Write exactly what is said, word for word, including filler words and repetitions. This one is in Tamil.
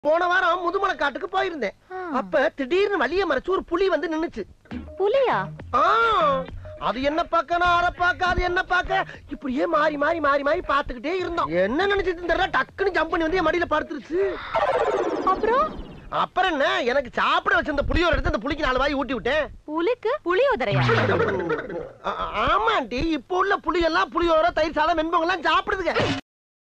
போன வாரம் முதுமலை காட்டுக்கு போயிருந்தேன். அப்ப திடீர்னு வழிய மறைச்சு ஒரு புலி வந்து நின்னுச்சு. புலியா? அது என்ன பாக்க நான் அரை பாக்க அது என்ன பாக்க இப்படியே மாறி மாறி மாறி மாறி பாத்துக்கிட்டே இருந்தோம். என்ன நினைச்சிட்டு தெரியல, டக்குன்னு ஜம்ப் பண்ணி வந்து என் மடியில படுத்துருச்சு. அப்புறம் அப்புறம் என்ன, எனக்கு சாப்பிட வச்சிருந்த புளியோர எடுத்து அந்த புலிக்கு நாலு வாய் ஊட்டி விட்டேன். புலிக்கு புளியோதரையா? ஆமாண்டி, இப்ப உள்ள புலி எல்லாம் புளியோர தயிர் சாதம் வெண்பொங்கலாம் சாப்பிடுதுங்க.